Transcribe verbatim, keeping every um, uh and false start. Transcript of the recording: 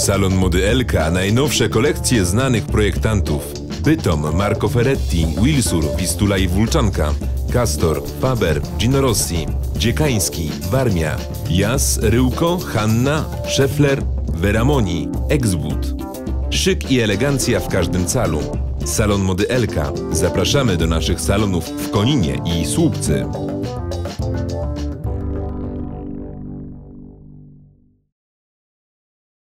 Salon mody Elka, najnowsze kolekcje znanych projektantów. Bytom, Marco Ferretti, Wilsur, Wistula i Wulczanka, Castor, Faber, Gino Rossi, Dziekański, Warmia, Jas, Ryłko, Hanna, Scheffler, Veramoni, Exwood. Szyk i elegancja w każdym calu. Salon mody Elka. Zapraszamy do naszych salonów w Koninie i Słupcy.